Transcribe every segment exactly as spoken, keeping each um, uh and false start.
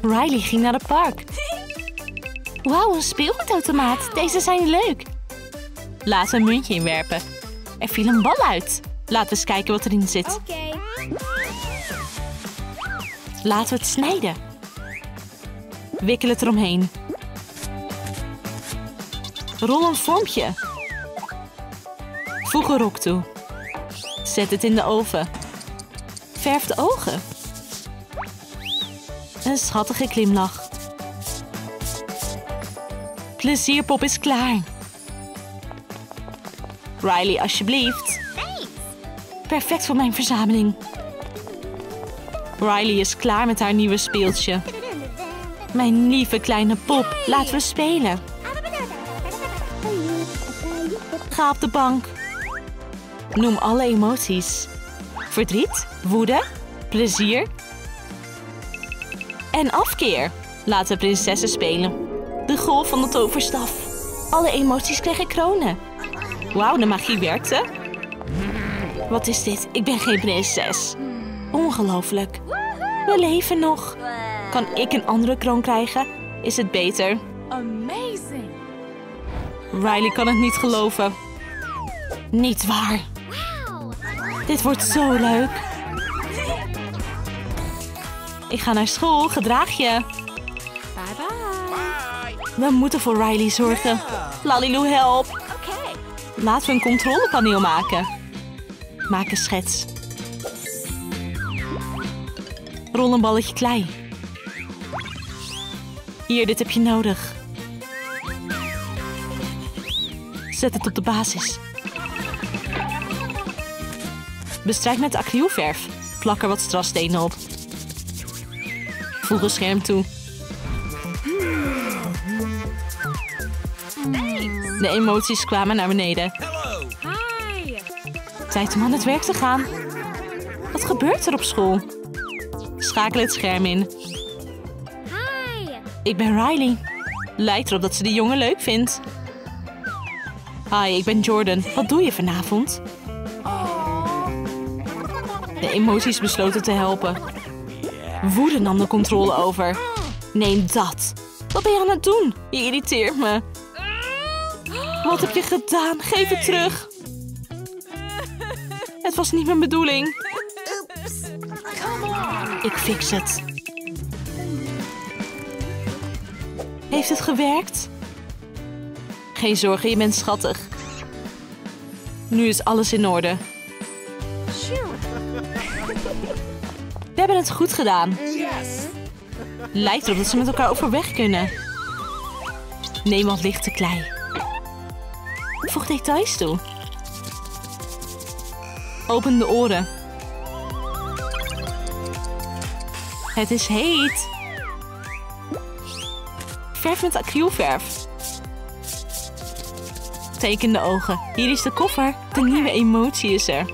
Riley ging naar het park. Wauw, een speelgoedautomaat. Deze zijn leuk. Laten we een muntje inwerpen. Er viel een bal uit. Laten we eens kijken wat erin zit. Okay. Laten we het snijden. Wikkel het eromheen. Rol een vormpje. Voeg een rok toe. Zet het in de oven. Verf de ogen. Een schattige glimlach. Plezierpop is klaar. Riley, alsjeblieft. Perfect voor mijn verzameling. Riley is klaar met haar nieuwe speeltje. Mijn lieve kleine pop, laten we spelen. Ga op de bank. Noem alle emoties. Verdriet, woede, plezier en afkeer. Laten we prinsessen spelen. De golf van de toverstaf. Alle emoties krijgen kronen. Wauw, de magie werkte. Wat is dit? Ik ben geen prinses. Ongelooflijk. We leven nog. Kan ik een andere kroon krijgen? Is het beter? Amazing. Riley kan het niet geloven. Niet waar. Dit wordt zo leuk. Ik ga naar school. Gedraag je. Bye bye. We moeten voor Riley zorgen. Laliloo, help. Okay. Laten we een controlepaneel maken. Maak een schets. Rol een balletje klei. Hier, dit heb je nodig. Zet het op de basis. Bestrijk met acrylverf. Plak er wat strasstenen op. Voeg een scherm toe. De emoties kwamen naar beneden. Hi. Tijd om aan het werk te gaan. Wat gebeurt er op school? Schakel het scherm in. Hi. Ik ben Riley. Lijkt erop dat ze de jongen leuk vindt. Hi, ik ben Jordan. Wat doe je vanavond? De emoties besloten te helpen. Woede nam de controle over. Neem dat. Wat ben je aan het doen? Je irriteert me. Wat heb je gedaan? Geef het terug. Het was niet mijn bedoeling. Ik fix het. Heeft het gewerkt? Geen zorgen, je bent schattig. Nu is alles in orde. We hebben het goed gedaan. Lijkt erop dat ze met elkaar overweg kunnen. Neem wat lichte klei. Voeg details toe. Open de oren. Het is heet. Verf met acrylverf. Teken de ogen. Hier is de koffer. De nieuwe emotie is er.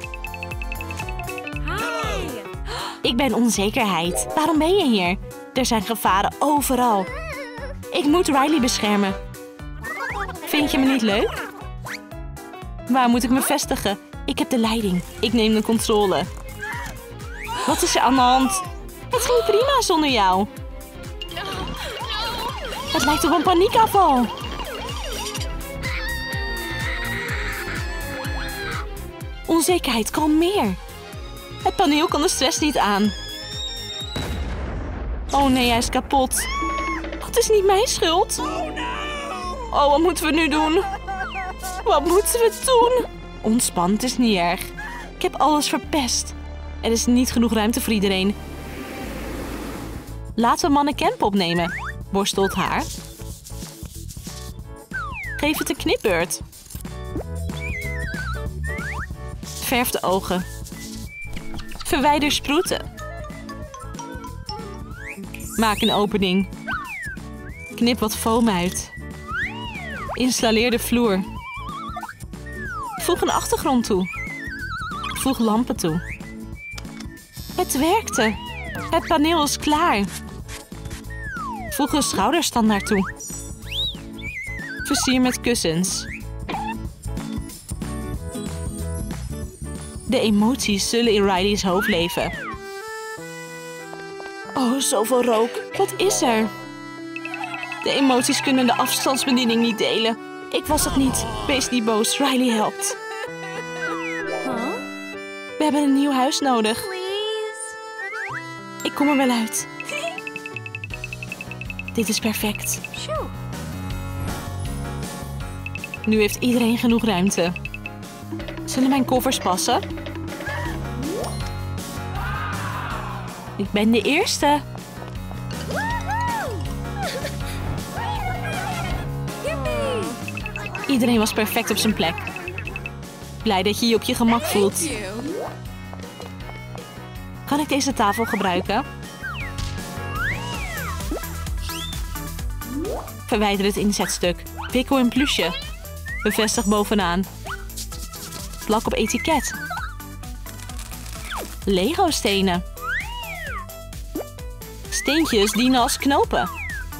Hi. Ik ben onzekerheid. Waarom ben je hier? Er zijn gevaren overal. Ik moet Riley beschermen. Vind je me niet leuk? Waar moet ik me vestigen? Ik heb de leiding. Ik neem de controle. Wat is er aan de hand? Het ging prima zonder jou. Het lijkt op een paniekaanval. Onzekerheid, kalmeer. Het paneel kan de stress niet aan. Oh nee, hij is kapot. Het is niet mijn schuld. Oh, wat moeten we nu doen? Wat moeten we doen? Ontspan, het is niet erg. Ik heb alles verpest. Er is niet genoeg ruimte voor iedereen. Laten we mannenkenpop nemen. Borstelt haar. Geef het een knipbeurt. Verf de ogen. Verwijder sproeten. Maak een opening. Knip wat foam uit. Installeer de vloer. Voeg een achtergrond toe. Voeg lampen toe. Het werkte. Het paneel is klaar. Voeg een schouderstandaard toe. Versier met kussens. De emoties zullen in Riley's hoofd leven. Oh Oh, zoveel rook. Wat is er? De emoties kunnen de afstandsbediening niet delen. Ik was het niet. Wees niet boos. Riley helpt. Huh? We hebben een nieuw huis nodig. Please? Ik kom er wel uit. Dit is perfect. Sure. Nu heeft iedereen genoeg ruimte. Zullen mijn koffers passen? Ik ben de eerste. Yippee! Iedereen was perfect op zijn plek. Blij dat je je op je gemak voelt. Thank you. Kan ik deze tafel gebruiken? Verwijder het inzetstuk. Wikkel een plusje. Bevestig bovenaan. Plak op etiket. Lego stenen. Steentjes dienen als knopen.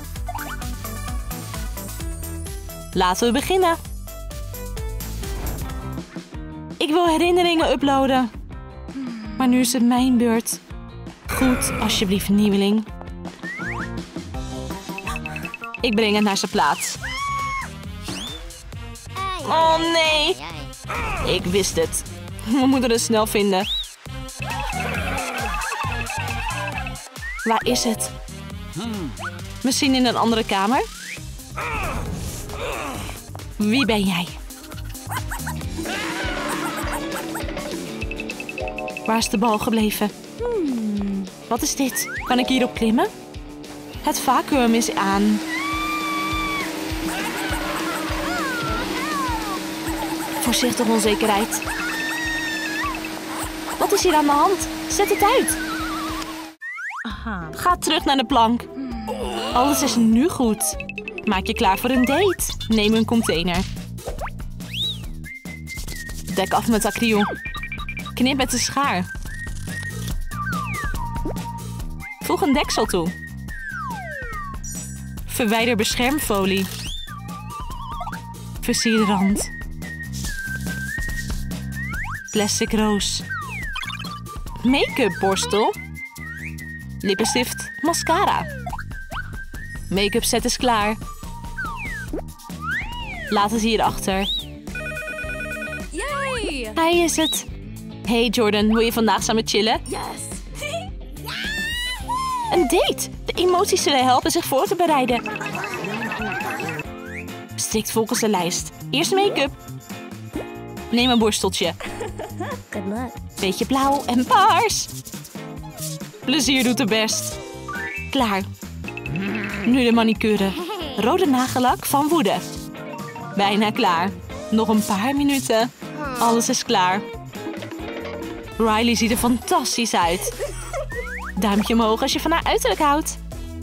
Laten we beginnen. Ik wil herinneringen uploaden. Maar nu is het mijn beurt. Goed, alsjeblieft, nieuweling. Ik breng het naar zijn plaats. Oh nee! Ik wist het. We moeten het snel vinden. Waar is het? Misschien in een andere kamer? Wie ben jij? Waar is de bal gebleven? Hmm, wat is dit? Kan ik hierop klimmen? Het vacuüm is aan. Voorzichtig onzekerheid. Wat is hier aan de hand? Zet het uit. Aha. Ga terug naar de plank. Alles is nu goed. Maak je klaar voor een date. Neem een container. Dek af met acryl. Knip met de schaar. Voeg een deksel toe. Verwijder beschermfolie. Versier de rand. Plastic roos. Make-up borstel. Lippenstift, mascara. Make-up set is klaar. Laat het hier achter. Yay! Hij is het. Hey Jordan, wil je vandaag samen chillen? Yes. Een date! De emoties zullen helpen zich voor te bereiden. Strikt volgens de lijst. Eerst make-up. Neem een borsteltje. Good luck. Beetje blauw en paars. Plezier doet het best. Klaar. Nu de manicure. Rode nagellak van woede. Bijna klaar. Nog een paar minuten. Alles is klaar. Riley ziet er fantastisch uit. Duimpje omhoog als je van haar uiterlijk houdt.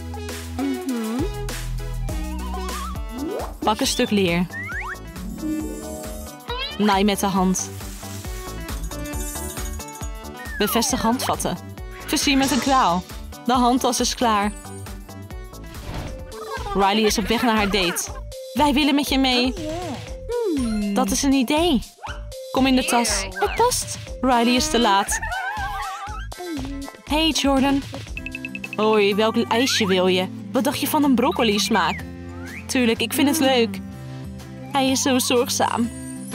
Pak een stuk leer. Naai met de hand. Bevestig handvatten. Versier met een kwaal. De handtas is klaar. Riley is op weg naar haar date. Wij willen met je mee. Dat is een idee. Kom in de tas. Het past. Riley is te laat. Hey Jordan. Hoi, welk ijsje wil je? Wat dacht je van een broccoli smaak? Tuurlijk, ik vind het leuk. Hij is zo zorgzaam.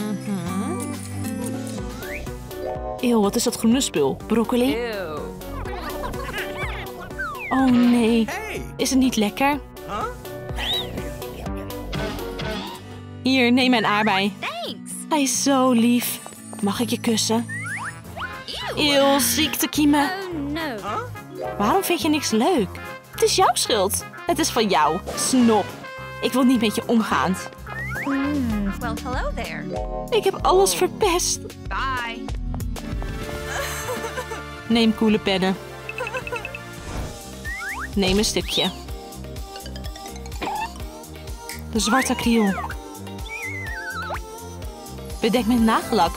Eeuw, wat is dat groene spul? Broccoli? Ew. Oh nee. Is het niet lekker? Hier, neem mijn aardbei. Thanks. Hij is zo lief. Mag ik je kussen? Eeuw, ziektekiemen. Oh no. Waarom vind je niks leuk? Het is jouw schuld. Het is van jou, snop. Ik wil niet met je omgaan. Well, hello there. Ik heb alles verpest. Bye. Neem koele pennen. Neem een stukje. De zwarte acryl. Bedek met nagellak.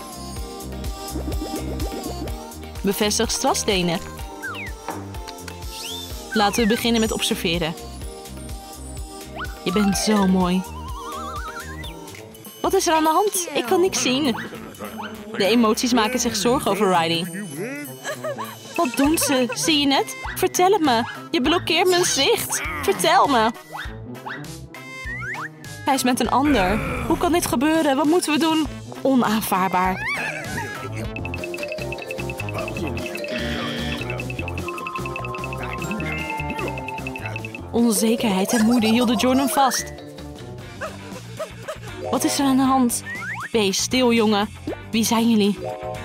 Bevestig strasstenen. Laten we beginnen met observeren. Je bent zo mooi. Wat is er aan de hand? Ik kan niks zien. De emoties maken zich zorgen over Riley. Wat doen ze? Zie je het? Vertel het me. Je blokkeert mijn zicht. Vertel me. Hij is met een ander. Hoe kan dit gebeuren? Wat moeten we doen? Onaanvaardbaar. Onzekerheid en moede hielden Jordan vast. Wat is er aan de hand? Wees stil, jongen. Wie zijn jullie?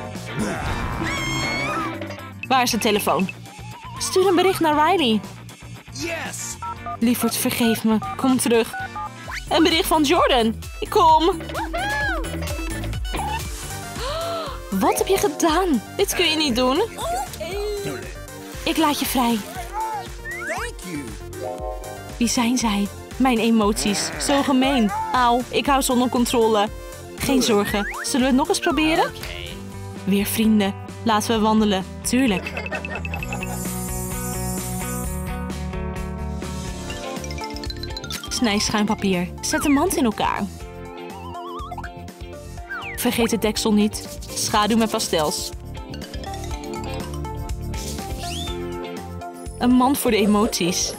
Waar is de telefoon? Stuur een bericht naar Riley. Yes! Lieverd, vergeef me. Kom terug. Een bericht van Jordan. Ik kom. Wat heb je gedaan? Dit kun je niet doen. Ik laat je vrij. Thank you! Wie zijn zij? Mijn emoties. Zo gemeen. Auw, ik hou ze onder controle. Geen zorgen. Zullen we het nog eens proberen? Weer vrienden. Laten we wandelen. Tuurlijk. Snij schuimpapier. Zet de mand in elkaar. Vergeet het deksel niet. Schaduw met pastels. Een mand voor de emoties.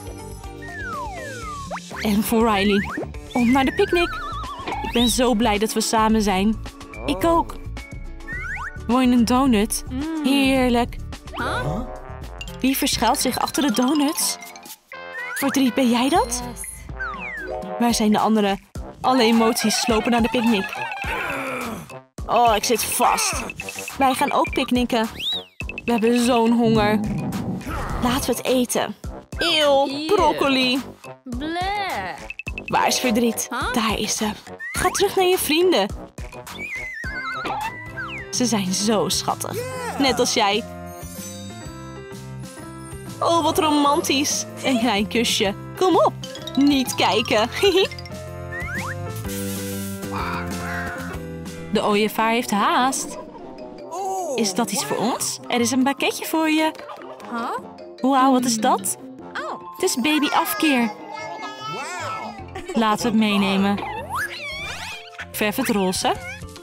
En voor Riley. Om naar de picknick. Ik ben zo blij dat we samen zijn. Ik ook. Wil je een donut? Heerlijk. Wie verschuilt zich achter de donuts? Verdriet, ben jij dat? Waar zijn de anderen? Alle emoties slopen naar de picknick. Oh, ik zit vast. Wij gaan ook picknicken. We hebben zo'n honger. Laten we het eten. Eeuw, broccoli. Bleh. Waar is Verdriet? Huh? Daar is ze. Ga terug naar je vrienden. Ze zijn zo schattig. Net als jij. Oh, wat romantisch. Een klein kusje. Kom op. Niet kijken. De ooievaar heeft haast. Is dat iets voor ons? Er is een pakketje voor je. Huh? Wauw, wat is dat? Oh. Het is baby afkeer. Wow! Laten we het meenemen. Verf het roze.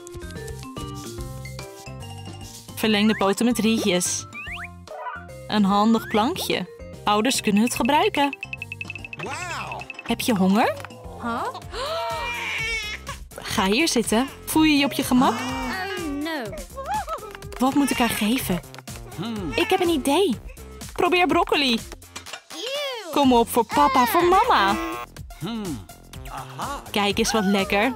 Verleng de poten met rietjes. Een handig plankje. Ouders kunnen het gebruiken. Wow! Heb je honger? Huh? Ga hier zitten. Voel je je op je gemak? Oh no. Wat moet ik haar geven? Ik heb een idee. Probeer broccoli. Kom op, voor papa, voor mama. Kijk eens wat lekker.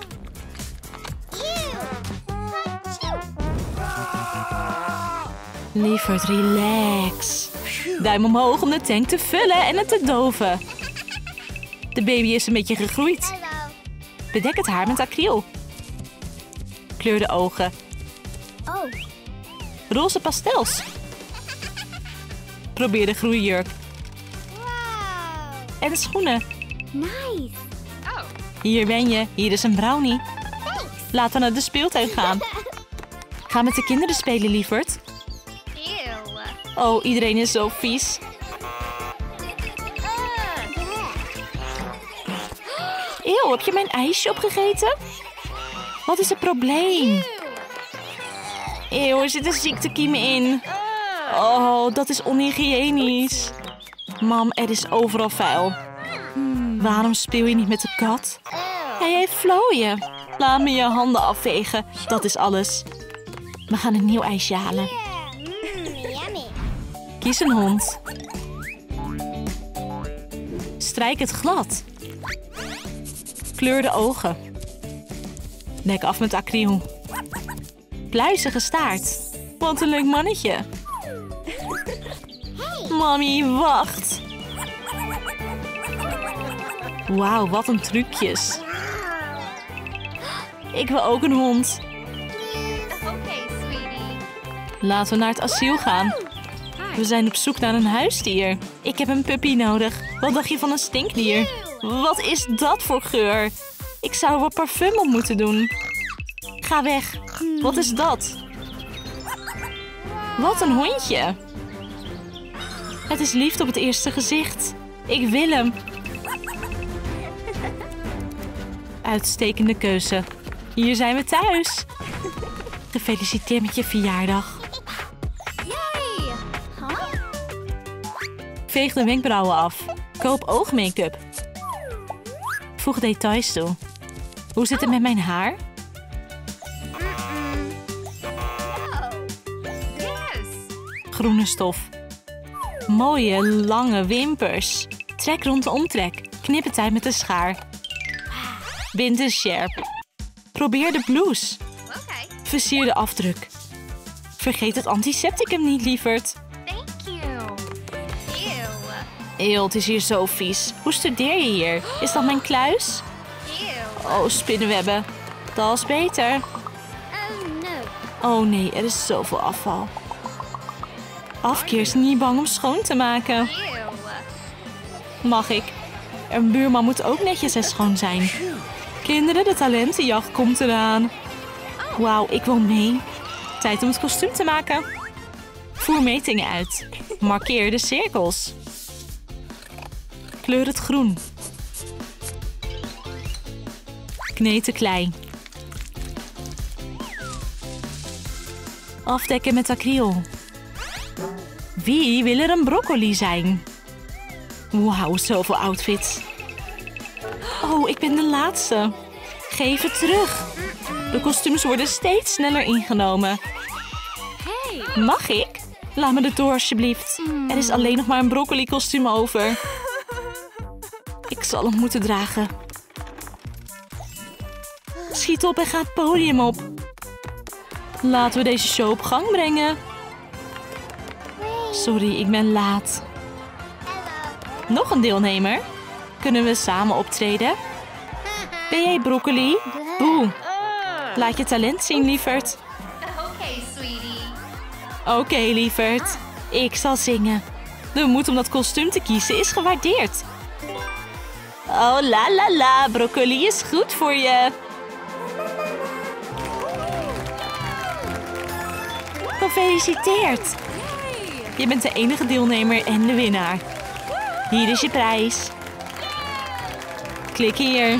Lieverd, relax. Duim omhoog om de tank te vullen en het te doven. De baby is een beetje gegroeid. Bedek het haar met acryl. Kleur de ogen. Oh. Roze pastels. Probeer de groeijurk. En de schoenen. Nice. Oh. Hier ben je. Hier is een brownie. Laten we naar de speeltuin gaan. Ga met de kinderen spelen, lieverd. Ew. Oh, iedereen is zo vies. Eeuw, heb je mijn ijsje opgegeten? Wat is het probleem? Eeuw, er zitten ziektekiemen in. Oh, dat is onhygiënisch. Mam, er is overal vuil. Waarom speel je niet met de kat? Hij heeft vlooien. Laat me je handen afvegen. Dat is alles. We gaan een nieuw ijsje halen. Kies een hond. Strijk het glad. Kleur de ogen. Dek af met acryl. Pluizige staart. Wat een leuk mannetje. Mami, wacht. Wauw, wat een trucjes. Ik wil ook een hond. Okay, sweetie. Laten we naar het asiel gaan. We zijn op zoek naar een huisdier. Ik heb een puppy nodig. Wat dacht je van een stinkdier? Wat is dat voor geur? Ik zou er wat parfum op moeten doen. Ga weg. Wat is dat? Wat een hondje. Het is liefde op het eerste gezicht. Ik wil hem. Uitstekende keuze. Hier zijn we thuis. Gefeliciteerd met je verjaardag. Yay. Huh? Veeg de wenkbrauwen af. Koop oogmake-up. Voeg details toe. Hoe zit het met mijn haar? Yes. Groene stof. Mooie, lange wimpers. Trek rond de omtrek. Knip het uit met de schaar. Bind een sjerp. Probeer de blouse. Okay. Versier de afdruk. Vergeet het antisepticum niet, lieverd. Thank you. Ew. Eeuw, het is hier zo vies. Hoe studeer je hier? Is dat mijn kluis? Ew. Oh, spinnenwebben. Dat is beter. Oh no. Oh nee, er is zoveel afval. Afkeer is niet bang om schoon te maken. Ew. Mag ik? Een buurman moet ook netjes en schoon zijn. Kinderen, de talentenjacht komt eraan. Wauw, ik wil mee. Tijd om het kostuum te maken. Voer metingen uit. Markeer de cirkels. Kleur het groen. Kneed de klei. Afdekken met acryl. Wie wil er een broccoli zijn? Wauw, zoveel outfits. Oh, ik ben de laatste. Geef het terug. De kostuums worden steeds sneller ingenomen. Hey. Mag ik? Laat me er door, alsjeblieft. Er is alleen nog maar een broccoli kostuum over. Ik zal hem moeten dragen. Schiet op en ga het podium op. Laten we deze show op gang brengen. Sorry, ik ben laat. Nog een deelnemer? Kunnen we samen optreden? Ben jij broccoli? Boe. Laat je talent zien, lieverd. Okay, sweetie. Oké, lieverd. Ik zal zingen. De moed om dat kostuum te kiezen is gewaardeerd. Oh, la la la. Broccoli is goed voor je. Gefeliciteerd. Je bent de enige deelnemer en de winnaar. Hier is je prijs. Klik hier.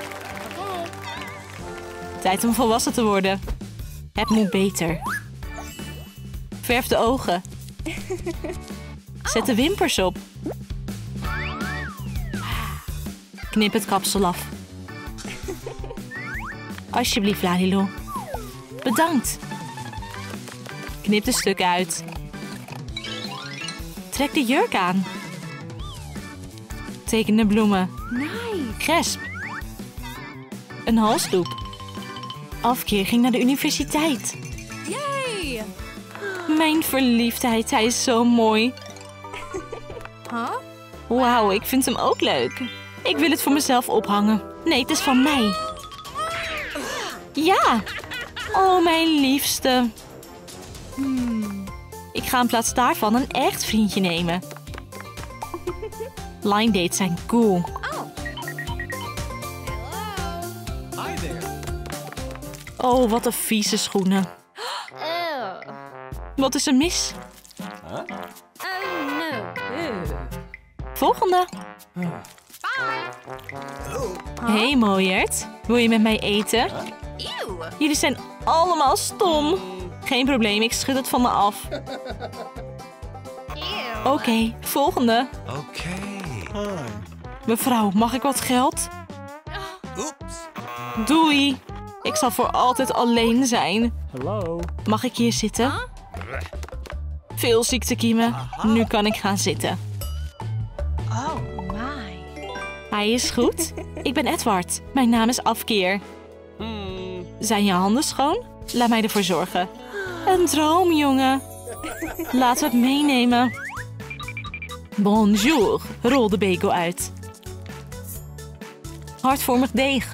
Tijd om volwassen te worden. Het moet beter. Verf de ogen. Zet de wimpers op. Knip het kapsel af. Alsjeblieft, Lalilo. Bedankt. Knip de stukken uit. Trek de jurk aan. Teken de bloemen. Nice. Gesp. Een halsdoek. Afkeer ging naar de universiteit. Yay. Mijn verliefdheid, hij is zo mooi. Huh? Wauw, ik vind hem ook leuk. Ik wil het voor mezelf ophangen. Nee, het is van mij. Ja. Oh, mijn liefste. Ik ga in plaats daarvan een echt vriendje nemen. Line dates zijn cool. Hi there. Oh, wat een vieze schoenen. Ew. Wat is er mis? Huh? Oh no. Volgende. Bye. Hey, mooierd. Wil je met mij eten? Ew. Jullie zijn allemaal stom. Geen probleem, ik schud het van me af. Ew. Oké, volgende. Okay. Mevrouw, mag ik wat geld? Oops. Doei. Ik zal voor altijd alleen zijn. Hello. Mag ik hier zitten? Veel ziektekiemen. Nu kan ik gaan zitten. Oh my. Hij is goed. Ik ben Edward. Mijn naam is Afkeer. Zijn je handen schoon? Laat mij ervoor zorgen. Een droom, jongen. Laten we het meenemen. Bonjour. Rol de bagel uit. Hartvormig deeg.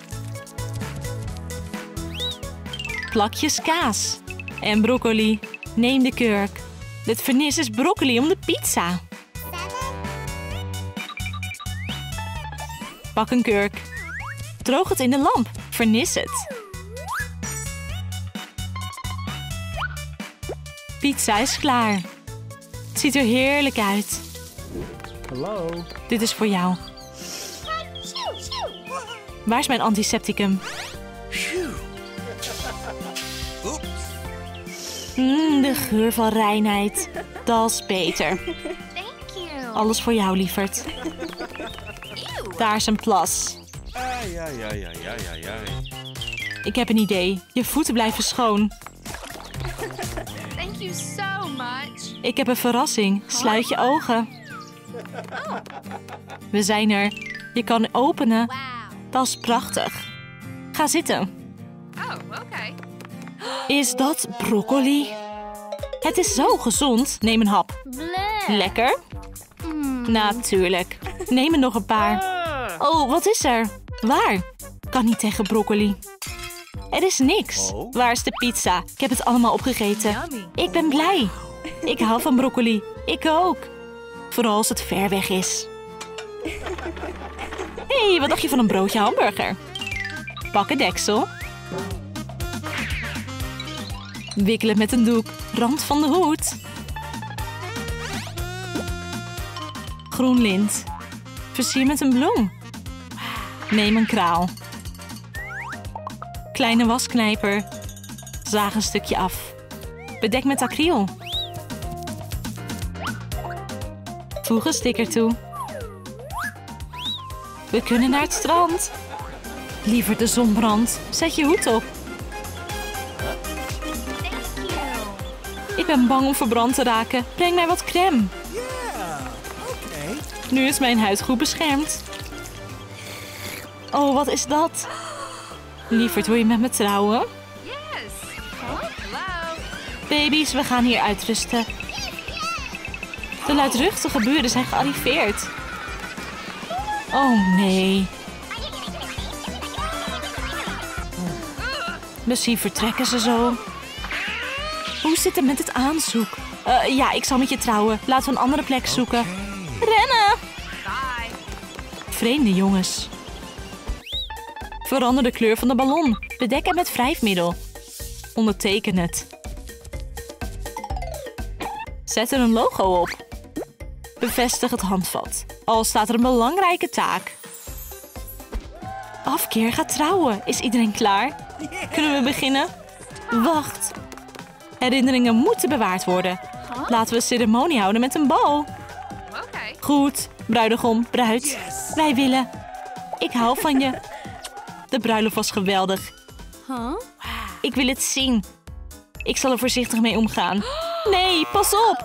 Plakjes kaas. En broccoli. Neem de kurk. Dit vernis is broccoli om de pizza. Pak een kurk. Droog het in de lamp. Vernis het. Pizza is klaar. Het ziet er heerlijk uit. Hello. Dit is voor jou. Waar is mijn antisepticum? Oops. Mm, de geur van reinheid. Dat is beter. Thank you. Alles voor jou, lieverd. Daar is een plas. Ai, ai, ai, ai, ai, ai, ai. Ik heb een idee. Je voeten blijven schoon. Thank you so much. Ik heb een verrassing. Sluit je ogen. We zijn er. Je kan openen. Wow. Dat is prachtig. Ga zitten. Oh, okay. Is dat broccoli? Het is zo gezond. Neem een hap. Bleh. Lekker? Natuurlijk. Neem er nog een paar. Oh, wat is er? Waar? Kan niet tegen broccoli. Er is niks. Oh. Waar is de pizza? Ik heb het allemaal opgegeten. Yummy. Ik ben blij. Ik hou van broccoli. Ik ook. Vooral als het ver weg is. Hé, hey, wat dacht je van een broodje hamburger? Pak een deksel. Wikkel het met een doek. Rand van de hoed. Groen lint. Versier met een bloem. Neem een kraal. Kleine wasknijper. Zaag een stukje af. Bedek met acryl. Voeg een sticker toe. We kunnen naar het strand. Liever de zon brandt. Zet je hoed op. Thank you. Ik ben bang om verbrand te raken. Breng mij wat crème. Oké. Nu is mijn huid goed beschermd. Oh, wat is dat? Lieverd, wil je met me trouwen? Yes. Huh? Hello. Baby's, we gaan hier uitrusten. De luidruchtige buren zijn gearriveerd. Oh nee. Misschien vertrekken ze zo. Hoe zit het met het aanzoek? Uh, ja, ik zal met je trouwen. Laten we een andere plek zoeken. Rennen! Bye. Vreemde jongens. Verander de kleur van de ballon. Bedek het met wrijfmiddel. Onderteken het. Zet er een logo op. Bevestig het handvat. Al staat er een belangrijke taak. Afkeer gaat trouwen. Is iedereen klaar? Kunnen we beginnen? Wacht. Herinneringen moeten bewaard worden. Laten we een ceremonie houden met een bal. Okay. Goed, bruidegom, bruid. Wij willen. Ik hou van je. De bruiloft was geweldig. Huh? Ik wil het zien. Ik zal er voorzichtig mee omgaan. Nee, pas op.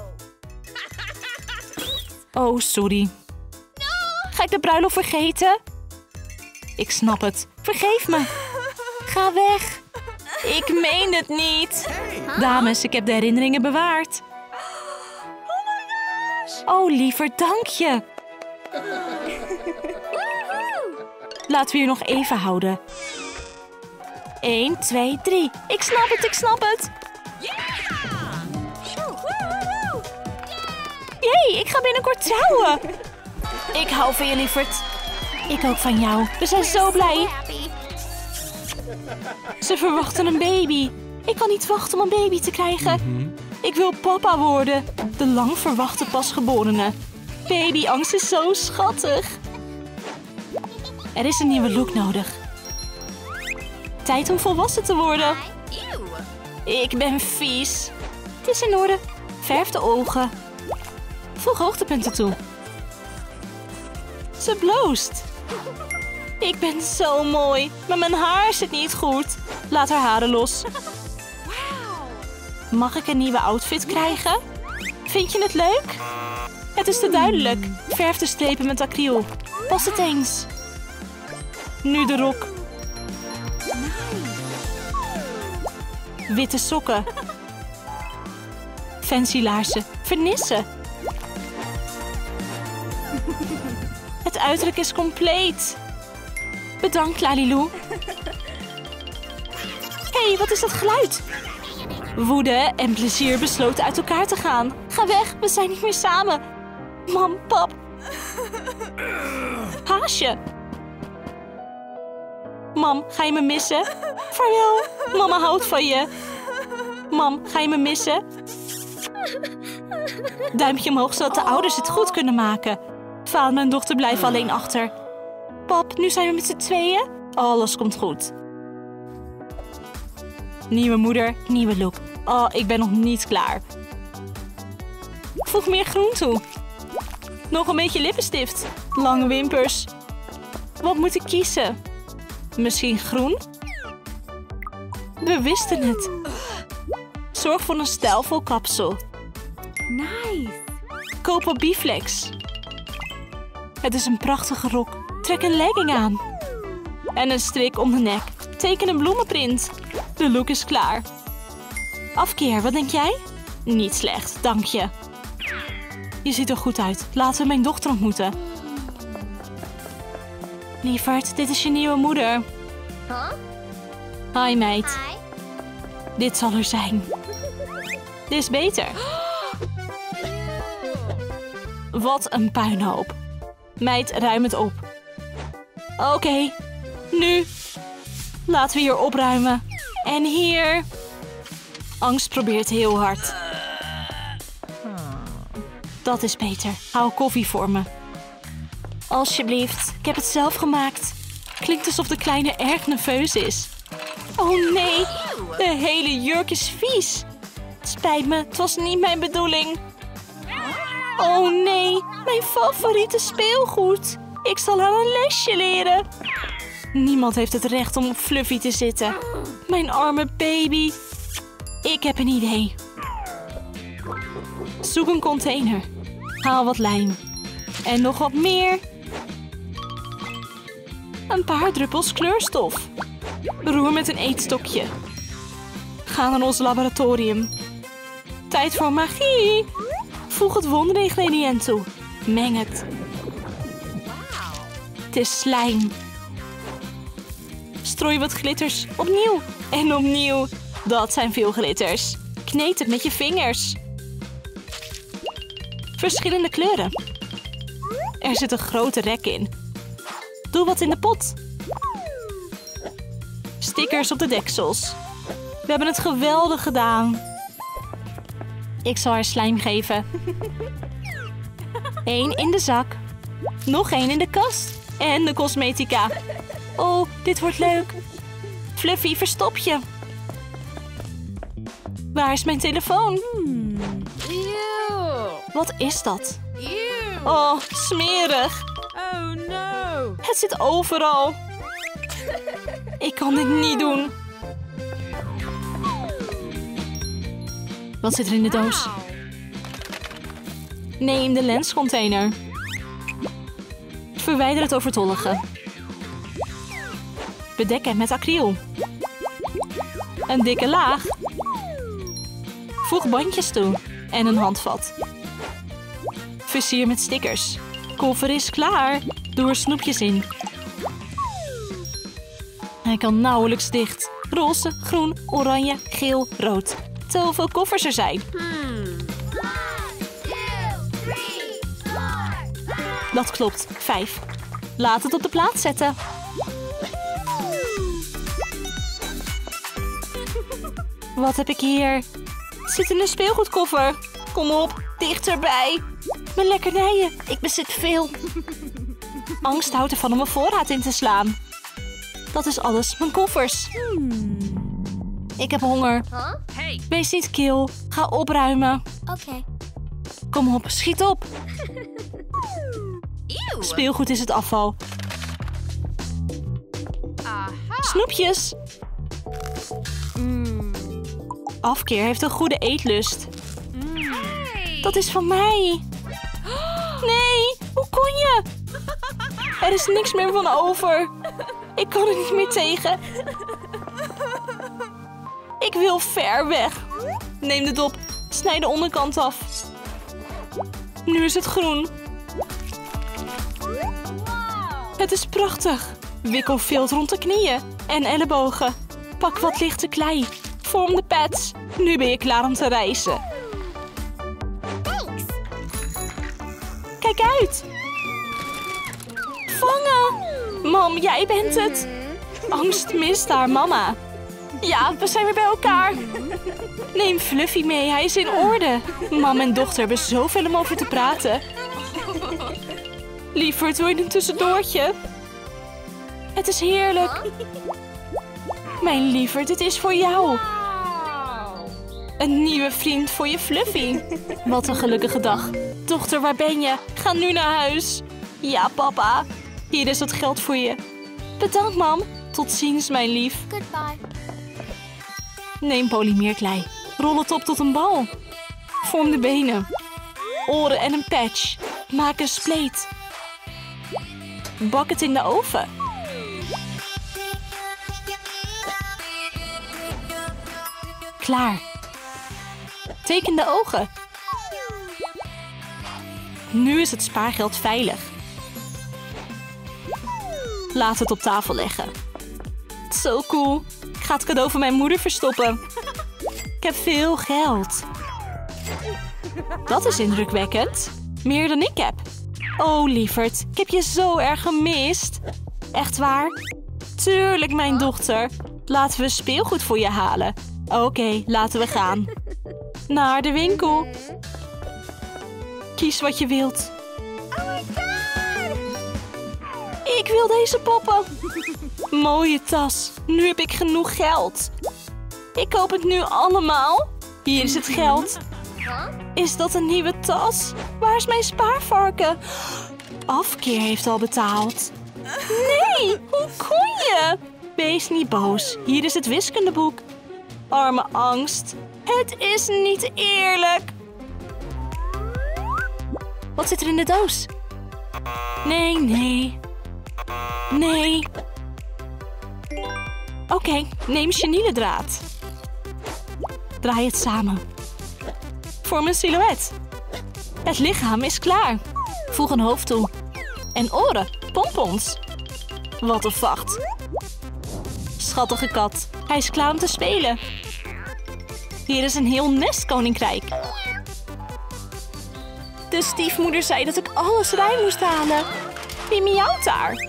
Oh, sorry. Ga ik de bruiloft vergeten? Ik snap het. Vergeef me. Ga weg. Ik meen het niet. Dames, ik heb de herinneringen bewaard. Oh, liever, dank je. Laten we hier nog even houden. één, twee, drie. Ik snap het, ik snap het. Jee, ik ga binnenkort trouwen. Ik hou van je, lieverd. Ik ook van jou. We zijn zo blij. Happy. Ze verwachten een baby. Ik kan niet wachten om een baby te krijgen. Ik wil papa worden. De lang verwachte pasgeborene. Babyangst is zo schattig. Er is een nieuwe look nodig. Tijd om volwassen te worden. Ew. Ik ben vies. Het is in orde. Verf de ogen. Voeg hoogtepunten toe. Ze bloost. Ik ben zo mooi, maar mijn haar zit niet goed. Laat haar haren los. Mag ik een nieuwe outfit krijgen? Vind je het leuk? Het is te duidelijk. Verf de strepen met acryl. Pas het eens. Nu de rok. Witte sokken. Fancy laarzen. Vernissen. Het uiterlijk is compleet. Bedankt, Lalilou. Hé, hey, wat is dat geluid? Woede en plezier besloten uit elkaar te gaan. Ga weg, we zijn niet meer samen. Mam, pap. Haasje. Mam, ga je me missen? Vaarwel, mama houdt van je. Mam, ga je me missen? Duimpje omhoog zodat de ouders het goed kunnen maken. Vader en mijn dochter blijven alleen achter. Pap, nu zijn we met z'n tweeën. Alles komt goed. Nieuwe moeder, nieuwe look. Oh, ik ben nog niet klaar. Voeg meer groen toe. Nog een beetje lippenstift. Lange wimpers. Wat moet ik kiezen? Misschien groen? We wisten het. Zorg voor een stijlvol kapsel. Nice. Koop op Biflex. Het is een prachtige rok. Trek een legging aan. En een strik om de nek. Teken een bloemenprint. De look is klaar. Afkeer, wat denk jij? Niet slecht, dank je. Je ziet er goed uit. Laten we mijn dochter ontmoeten. Lieverd, dit is je nieuwe moeder. Hi meid. Dit zal er zijn. Dit is beter. Wat een puinhoop. Meid, ruim het op. Oké, okay, nu. Laten we hier opruimen. En hier. Angst probeert heel hard. Dat is beter. Hou koffie voor me. Alsjeblieft, ik heb het zelf gemaakt. Klinkt alsof de kleine erg nerveus is. Oh nee, de hele jurk is vies. Het spijt me, het was niet mijn bedoeling. Oh nee, mijn favoriete speelgoed. Ik zal haar een lesje leren. Niemand heeft het recht om op Fluffy te zitten. Mijn arme baby. Ik heb een idee. Zoek een container. Haal wat lijm. En nog wat meer. Een paar druppels kleurstof. Roer met een eetstokje. Ga naar ons laboratorium. Tijd voor magie. Voeg het wonderingrediënt toe. Meng het. Het is slijm. Strooi wat glitters. Opnieuw. En opnieuw. Dat zijn veel glitters. Kneed het met je vingers. Verschillende kleuren. Er zit een grote rek in. Doe wat in de pot. Stickers op de deksels. We hebben het geweldig gedaan. Ik zal haar slijm geven. Eén in de zak. Nog één in de kast. En de cosmetica. Oh, dit wordt leuk. Fluffy, verstop je. Waar is mijn telefoon? Hmm. Ew. Wat is dat? Ew. Oh, smerig. Oh no. Het zit overal. Ik kan dit niet doen. Wat zit er in de doos? Neem de lenscontainer. Verwijder het overtollige. Bedek het met acryl. Een dikke laag. Voeg bandjes toe. En een handvat. Versier met stickers. Koffer is klaar. Doe er snoepjes in. Hij kan nauwelijks dicht. Roze, groen, oranje, geel, rood. Tel hoeveel koffers er zijn. Hmm. Dat klopt, vijf. Laat het op de plaat zetten. Wat heb ik hier? Het zit in een speelgoedkoffer. Kom op, dichterbij. Mijn lekkernijen, ik bezit veel. Angst houdt ervan om mijn voorraad in te slaan. Dat is alles, mijn koffers. Hmm. Ik heb honger. Hey. Wees niet kil, ga opruimen. Oké. Kom op, schiet op. Ew. Speelgoed is het afval. Aha. Snoepjes. Mm. Afkeer heeft een goede eetlust. Hey. Dat is van mij. Nee, hoe kon je? Er is niks meer van over. Ik kan er niet meer tegen. Ik wil ver weg. Neem de dop. Snijd de onderkant af. Nu is het groen. Het is prachtig. Wikkel vilt rond de knieën en ellebogen. Pak wat lichte klei. Vorm de pads. Nu ben je klaar om te reizen. Kijk uit. Vangen. Mam, jij bent het. Angst mist haar mama. Ja, we zijn weer bij elkaar. Neem Fluffy mee, hij is in orde. Mam en dochter hebben zoveel om over te praten. Lieverd, wil je een tussendoortje? Het is heerlijk. Mijn lieverd, dit is voor jou. Een nieuwe vriend voor je Fluffy. Wat een gelukkige dag. Dochter, waar ben je? Ga nu naar huis. Ja, papa. Hier is het geld voor je. Bedankt, mam. Tot ziens, mijn lief. Goodbye. Neem polymeerklei. Rol het op tot een bal. Vorm de benen. Oren en een patch. Maak een spleet. Bak het in de oven. Klaar. Teken de ogen. Nu is het spaargeld veilig. Laat het op tafel leggen. Zo cool. Ik ga het cadeau van mijn moeder verstoppen. Ik heb veel geld. Dat is indrukwekkend. Meer dan ik heb. Oh, lieverd. Ik heb je zo erg gemist. Echt waar? Tuurlijk, mijn dochter. Laten we speelgoed voor je halen. Oké, okay, laten we gaan. Naar de winkel. Kies wat je wilt. Oh my god! Ik wil deze poppen. Mooie tas. Nu heb ik genoeg geld. Ik koop het nu allemaal. Hier is het geld. Is dat een nieuwe tas? Waar is mijn spaarvarken? Afkeer heeft al betaald. Nee, hoe kon je? Wees niet boos. Hier is het wiskundeboek. Arme angst. Het is niet eerlijk. Wat zit er in de doos? Nee, nee. Nee. Oké, okay, neem chenilledraad. Draai het samen. Vorm een silhouet. Het lichaam is klaar. Voeg een hoofd toe. En oren, pompons. Wat een vacht. Schattige kat. Hij is klaar om te spelen. Hier is een heel nestkoninkrijk. De stiefmoeder zei dat ik alles eruit moest halen. Wie miauwt daar?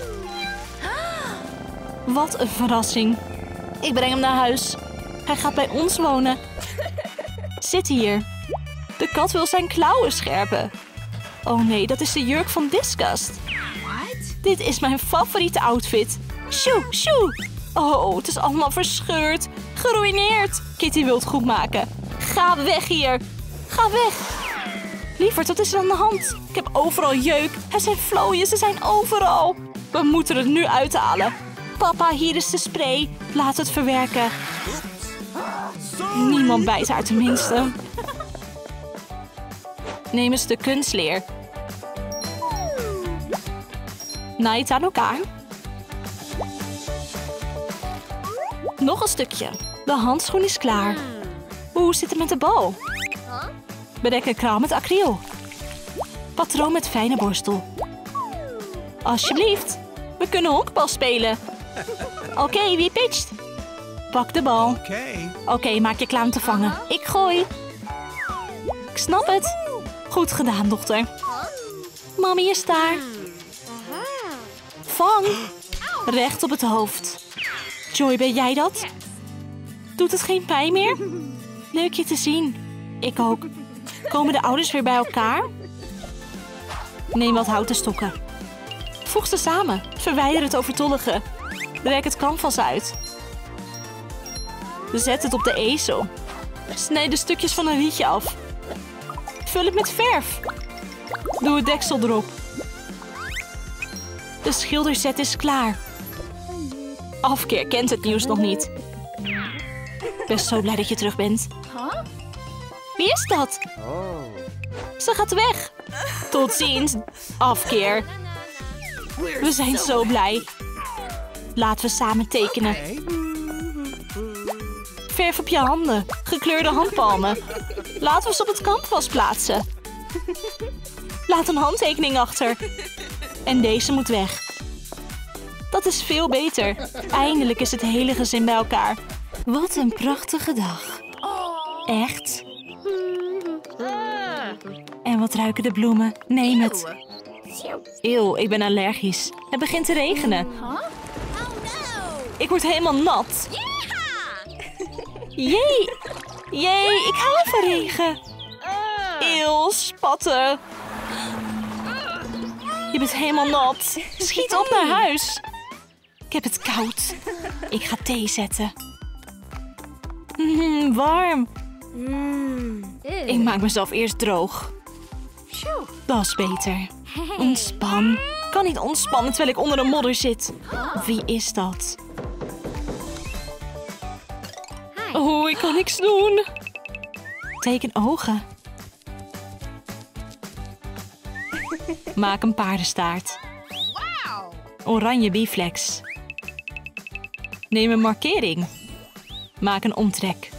Wat een verrassing. Ik breng hem naar huis. Hij gaat bij ons wonen. Zit hier. De kat wil zijn klauwen scherpen. Oh nee, dat is de jurk van Disgust. Dit is mijn favoriete outfit. Shoo, shoo. Oh, het is allemaal verscheurd. Geruïneerd. Kitty wil het goed maken. Ga weg hier. Ga weg. Lieverd, wat is er aan de hand? Ik heb overal jeuk. Er zijn vlooien, ze zijn overal. We moeten het nu uithalen. Papa, hier is de spray. Laat het verwerken. Niemand bijt haar tenminste. Neem een stuk kunstleer. Naai het aan elkaar. Nog een stukje. De handschoen is klaar. Hoe zit het met de bal? Bedek een kraal met acryl. Patroon met fijne borstel. Alsjeblieft. We kunnen honkbal spelen. Oké, okay, wie pitcht? Pak de bal. Oké, Okay. okay, maak je klaar om te vangen. Ik gooi. Ik snap het. Goed gedaan, dochter. Mami is daar. Vang. Recht op het hoofd. Joy, ben jij dat? Doet het geen pijn meer? Leuk je te zien. Ik ook. Komen de ouders weer bij elkaar? Neem wat houten stokken. Voeg ze samen. Verwijder het overtollige. Rek het canvas uit. Zet het op de ezel. Snijd de stukjes van een rietje af. Vul het met verf. Doe het deksel erop. De schilderset is klaar. Afkeer kent het nieuws nog niet. Ik ben zo blij dat je terug bent. Wie is dat? Ze gaat weg. Tot ziens, Afkeer. We zijn zo blij. Laten we samen tekenen. Verf op je handen. Gekleurde handpalmen. Laten we ze op het canvas plaatsen. Laat een handtekening achter. En deze moet weg. Dat is veel beter. Eindelijk is het hele gezin bij elkaar. Wat een prachtige dag. Echt? En wat ruiken de bloemen? Neem het. Eeuw, ik ben allergisch. Het begint te regenen. Ik word helemaal nat. Jee. Jee, ik hou van regen. Eeuw, spatten. Je bent helemaal nat. Schiet op naar huis. Ik heb het koud. Ik ga thee zetten. Mm, warm. Ik maak mezelf eerst droog. Dat is beter. Ontspan. Kan niet ontspannen terwijl ik onder de modder zit. Wie is dat? Oh, ik kan niks doen. Teken ogen. Maak een paardenstaart. Oranje biflex. Neem een markering. Maak een omtrek.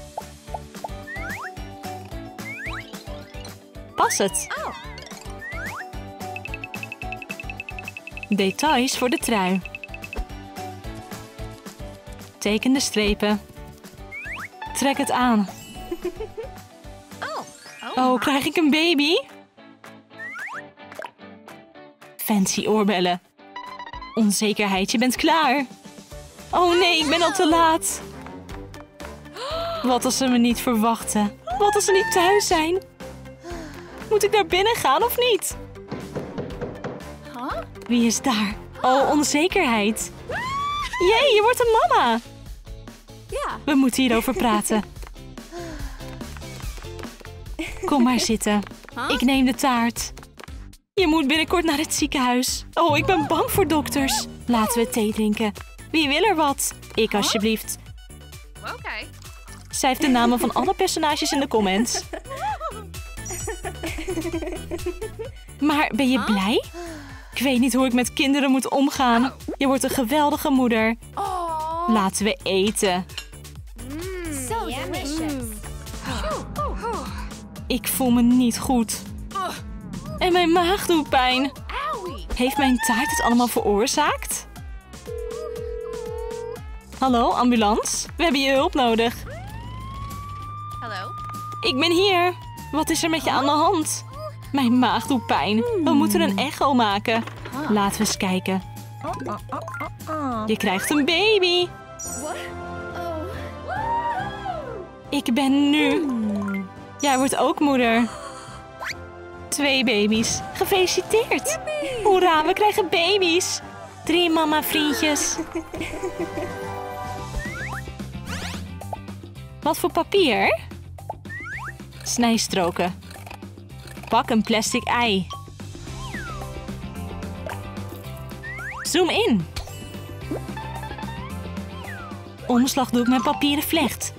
Pas het. Details voor de trui. Teken de strepen. Trek het aan. Oh, krijg ik een baby? Fancy oorbellen. Onzekerheid, je bent klaar. Oh nee, ik ben al te laat. Wat als ze me niet verwachten? Wat als ze niet thuis zijn? Moet ik naar binnen gaan of niet? Wie is daar? Oh, onzekerheid. Jee, je wordt een mama. We moeten hierover praten. Kom maar zitten. Ik neem de taart. Je moet binnenkort naar het ziekenhuis. Oh, ik ben bang voor dokters. Laten we thee drinken. Wie wil er wat? Ik alsjeblieft. Oké. Schrijf de namen van alle personages in de comments. Maar ben je blij? Ik weet niet hoe ik met kinderen moet omgaan. Je wordt een geweldige moeder. Laten we eten. So delicious. Ik voel me niet goed. En mijn maag doet pijn. Heeft mijn taart het allemaal veroorzaakt? Hallo, ambulance? We hebben je hulp nodig. Hallo. Ik ben hier. Wat is er met je aan de hand? Mijn maag doet pijn. We moeten een echo maken. Laten we eens kijken. Je krijgt een baby. Ik ben nu. Jij wordt ook moeder. Twee baby's. Gefeliciteerd. Hoera, we krijgen baby's. Drie mama-vriendjes. Wat voor papier? Snijstroken. Pak een plastic ei. Zoom in. Omslagdoek met papieren vlecht.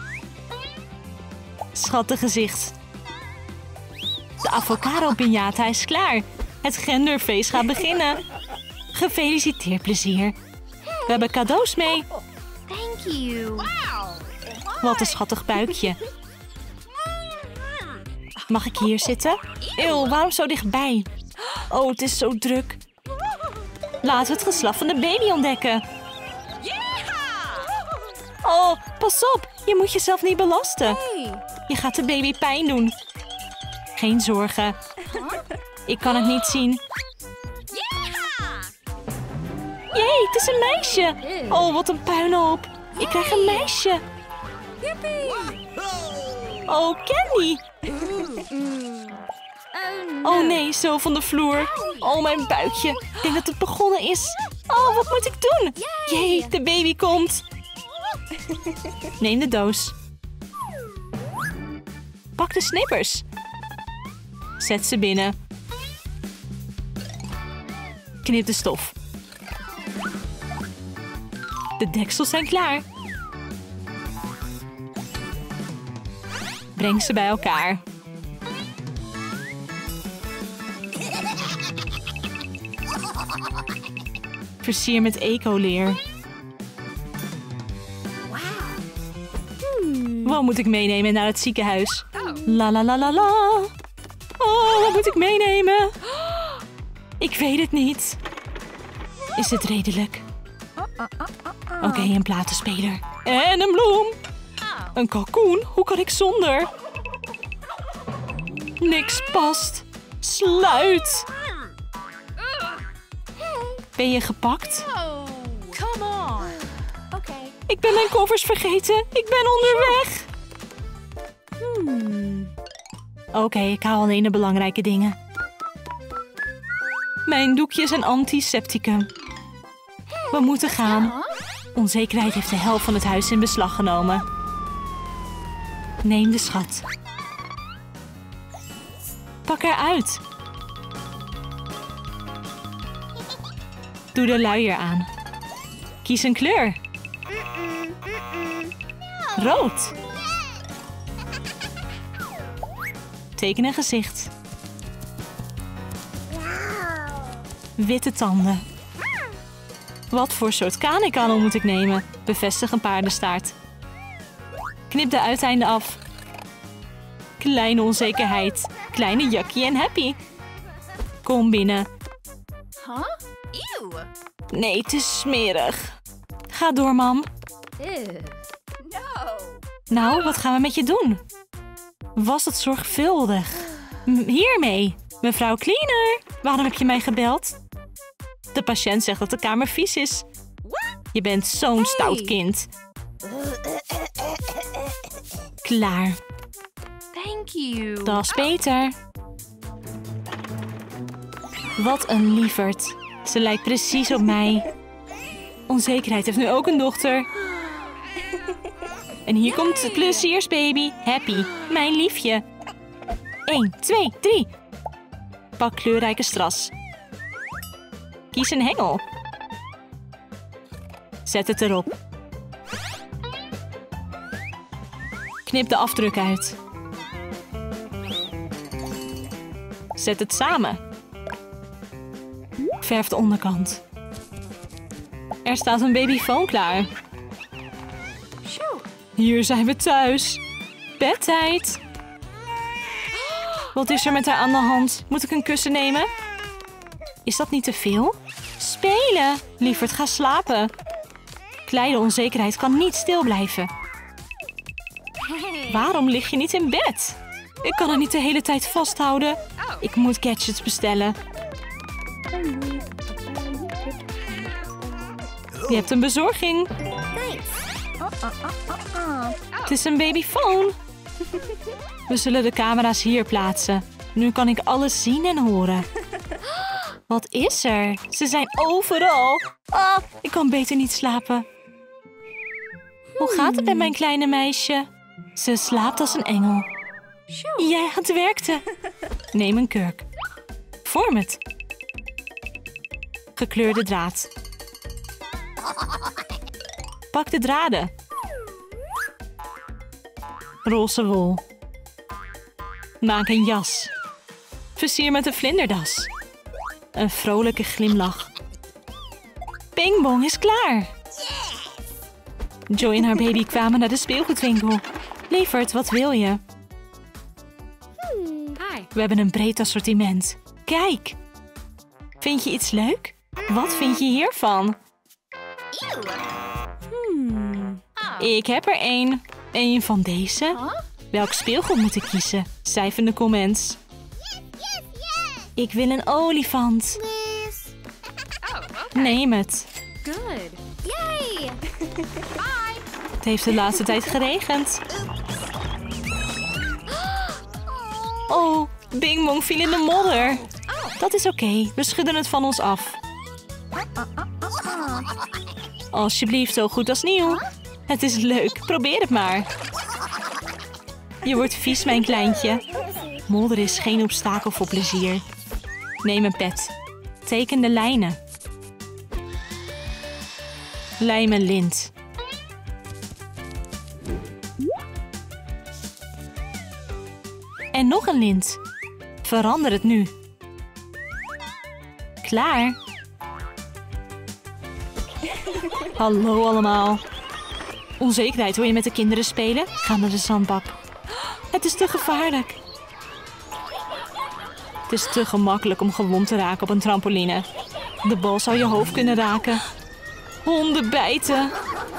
Schattig gezicht. De avocado piñata is klaar. Het genderfeest gaat beginnen. Gefeliciteerd, plezier. We hebben cadeaus mee. Thank you. Wat een schattig buikje. Mag ik hier zitten? Eeuw, waarom zo dichtbij? Oh, het is zo druk. Laten we het geslacht van de baby ontdekken. Oh, pas op. Je moet jezelf niet belasten. Je gaat de baby pijn doen. Geen zorgen. Ik kan het niet zien. Jee, het is een meisje. Oh, wat een puinhoop. Ik krijg een meisje. Oh, Candy. Oh nee, zo van de vloer. Oh, mijn buikje. Ik denk dat het begonnen is. Oh, wat moet ik doen? Jee, de baby komt. Neem de doos. Pak de snippers. Zet ze binnen. Knip de stof. De deksels zijn klaar. Breng ze bij elkaar. Versier met ecoleer. Wat moet ik meenemen naar het ziekenhuis? La la la la la. Oh, wat moet ik meenemen? Ik weet het niet. Is het redelijk? Oké, okay, een platenspeler. En een bloem. Een kalkoen? Hoe kan ik zonder? Niks past. Sluit. Ben je gepakt? Oh, come on. Okay. Ik ben mijn koffers vergeten. Ik ben onderweg. Hmm. Oké, okay, ik haal alleen de belangrijke dingen. Mijn doekjes en antisepticum. We moeten gaan. Onzekerheid heeft de helft van het huis in beslag genomen. Neem de schat. Pak haar uit. Doe de luier aan. Kies een kleur. Rood. Teken een gezicht. Witte tanden. Wat voor soort kanikannel moet ik nemen? Bevestig een paardenstaart. Knip de uiteinden af. Kleine onzekerheid. Kleine Jackie en Happy. Kom binnen. Huh? Ew. Nee, te smerig. Ga door, mam. Ew. No. Nou, wat gaan we met je doen? Was het zorgvuldig? M- Hiermee. Mevrouw Cleaner, waarom heb je mij gebeld? De patiënt zegt dat de kamer vies is. Je bent zo'n stout kind. Klaar. Thank you. Dat is beter. Wat een lieverd. Ze lijkt precies op mij. Onzekerheid heeft nu ook een dochter. En hier komt de pleziersbaby, Happy, mijn liefje. één, twee, drie. Pak kleurrijke stras. Kies een hengel. Zet het erop. Knip de afdruk uit. Zet het samen. Verf de onderkant. Er staat een babyfoon klaar. Hier zijn we thuis. Bedtijd. Wat is er met haar aan de hand? Moet ik een kussen nemen? Is dat niet te veel? Spelen. Lieverd, ga slapen. Kleine onzekerheid kan niet stil blijven. Waarom lig je niet in bed? Ik kan het niet de hele tijd vasthouden. Ik moet gadgets bestellen. Je hebt een bezorging. Het is een babyfoon. We zullen de camera's hier plaatsen. Nu kan ik alles zien en horen. Wat is er? Ze zijn overal. Ah, ik kan beter niet slapen. Hoe gaat het met mijn kleine meisje? Ze slaapt als een engel. Ja, het werkte. Neem een kurk. Vorm het. Gekleurde draad. Pak de draden. Roze wol. Maak een jas. Versier met een vlinderdas. Een vrolijke glimlach. Pingbong is klaar. Joy en haar baby kwamen naar de speelgoedwinkel. Lieverd, wat wil je? Hi. We hebben een breed assortiment. Kijk. Vind je iets leuk? Wat vind je hiervan? Hmm. Ik heb er één. Eén van deze. Welk speelgoed moet ik kiezen? Schrijf in de comments. Ik wil een olifant. Oh, okay. Neem het. Good. Yay! Het heeft de laatste tijd geregend. Oh, Bing Bong viel in de modder. Dat is oké, we schudden het van ons af. Alsjeblieft, zo goed als nieuw. Het is leuk, probeer het maar. Je wordt vies, mijn kleintje. Modder is geen obstakel voor plezier. Neem een pet. Teken de lijnen. Lijm een lint. En nog een lint. Verander het nu. Klaar. Hallo allemaal. Onzekerheid, wil je met de kinderen spelen? Ga naar de zandbak. Het is te gevaarlijk. Het is te gemakkelijk om gewond te raken op een trampoline. De bal zou je hoofd kunnen raken. Honden bijten.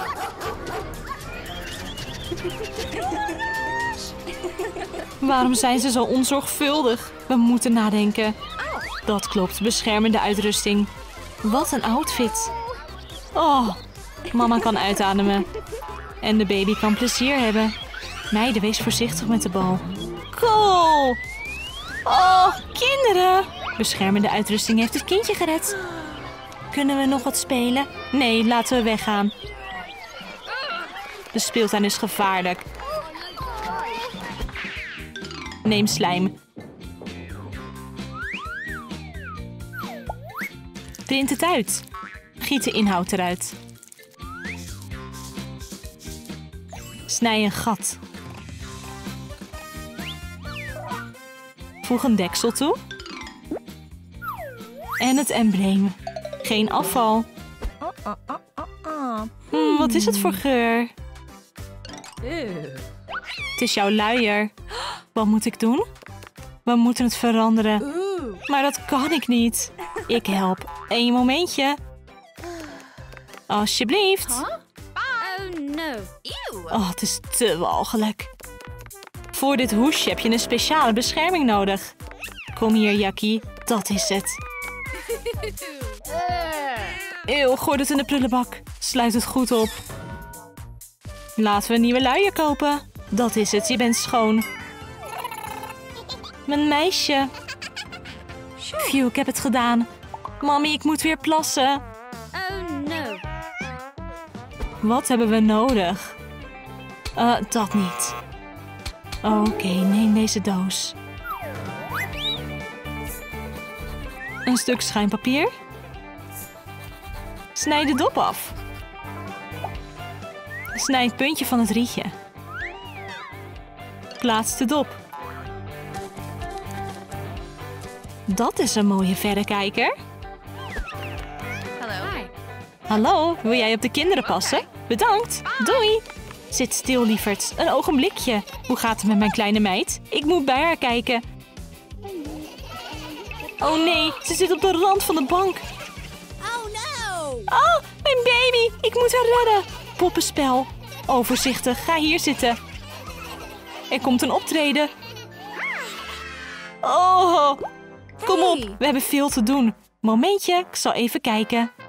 Waarom zijn ze zo onzorgvuldig? We moeten nadenken. Dat klopt, beschermende uitrusting. Wat een outfit. Oh, mama kan uitademen. En de baby kan plezier hebben. Meiden, wees voorzichtig met de bal. Cool! Oh, kinderen! Beschermende uitrusting heeft het kindje gered. Kunnen we nog wat spelen? Nee, laten we weggaan. De speeltuin is gevaarlijk. Neem slijm. Print het uit. Giet de inhoud eruit. Snij een gat. Voeg een deksel toe. En het embleem. Geen afval. Hmm, wat is het voor geur? Het is jouw luier. Wat moet ik doen? We moeten het veranderen. Maar dat kan ik niet. Ik help. Eén momentje. Alsjeblieft. Oh no. Ew. Oh, het is te walgelijk. Voor dit hoesje heb je een speciale bescherming nodig. Kom hier, Jackie. Dat is het. Eeuw, gooi het in de prullenbak. Sluit het goed op. Laten we een nieuwe luier kopen. Dat is het, je bent schoon. Mijn meisje. Phew, ik heb het gedaan. Mami, ik moet weer plassen. Oh no. Wat hebben we nodig? Uh, dat niet. Oké, neem deze doos. Een stuk schuimpapier. Snij de dop af. Snij het puntje van het rietje. Plaats de dop. Dat is een mooie verrekijker. Hello. Hi. Hallo, wil jij op de kinderen passen? Bedankt. Doei. Zit stil, lieverd. Een ogenblikje. Hoe gaat het met mijn kleine meid? Ik moet bij haar kijken. Oh nee, ze zit op de rand van de bank. Oh no. Oh, mijn baby. Ik moet haar redden. Poppenspel. Overzichtig, ga hier zitten. Er komt een optreden. Oh, kom op. We hebben veel te doen. Momentje, ik zal even kijken.